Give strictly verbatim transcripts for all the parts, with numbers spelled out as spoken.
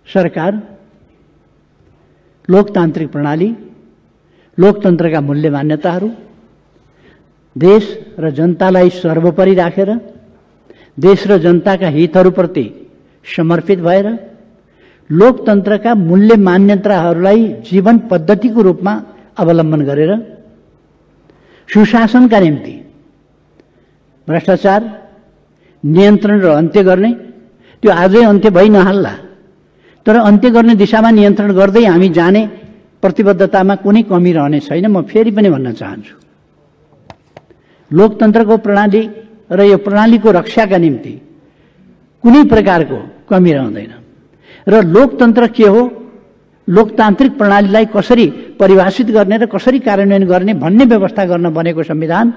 सरकार, लोकतान्त्रिक प्रणाली, लोकतन्त्रका मूल्य मान्यताहरू, देश र जनतालाई सर्वोपरि राखेर देश र जनताका हितहरूप्रति समर्पित भएर लोकतन्त्रका मूल्य मान्यताहरूलाई जीवन पद्धतिको रूपमा अवलम्बन गरेर सुशासनका निम्ति भ्रष्टाचार नियन्त्रण र अन्त्य गर्ने, त्यो आजै अन्त्य भइ नहाल्ला, तर अन्त्य गर्ने दिशामा नियन्त्रण गर्दै हामी जाने प्रतिबद्धतामा कुनै कमी रहने छैन। म फेरि पनि भन्न चाहन्छु, लोकतन्त्रको प्रणाली र यो प्रणालीको रक्षाका निम्ति कुनै प्रकारको कमी रहँदैन। र लोकतन्त्र के हो, लोकतान्त्रिक प्रणालीलाई कसरी परिभाषित गर्ने र कसरी कार्यान्वयन गर्ने भन्ने व्यवस्था गर्न बनेको संविधान,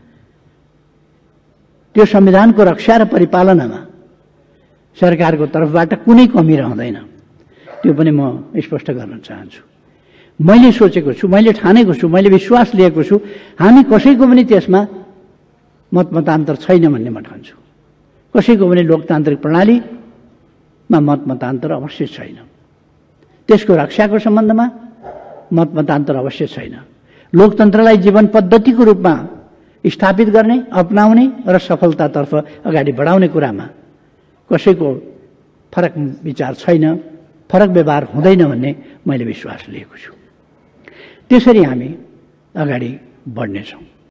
त्यो संविधानको रक्षा र परिपालनामा सरकारको तर्फबाट कुनै कमी रहँदैन, त्यो पनि म स्पष्ट गर्न चाहन्छु। मैले सोचेको छु, मैले ठानेको छु, मैले विश्वास लिएको छु, हामी कसैको पनि त्यसमा मतमतान्तर छैन भन्ने म ठान्छु। कसैको पनि लोकतान्त्रिक प्रणालीमा मतमतान्तर अवश्य छैन, त्यसको रक्षाको सम्बन्धमा मतमतान्तर अवश्य छैन। लोकतन्त्रलाई जीवन पद्धतिको रूपमा स्थापित गर्ने, अपनाउने र सफलतातर्फ अगाडि बढाउने कुरामा कसैको फरक विचार छैन, फरक व्यवहार हुँदैन भन्ने मैले विश्वास लिएको छु। त्यसरी हामी अगाडि बढ्नेछौँ।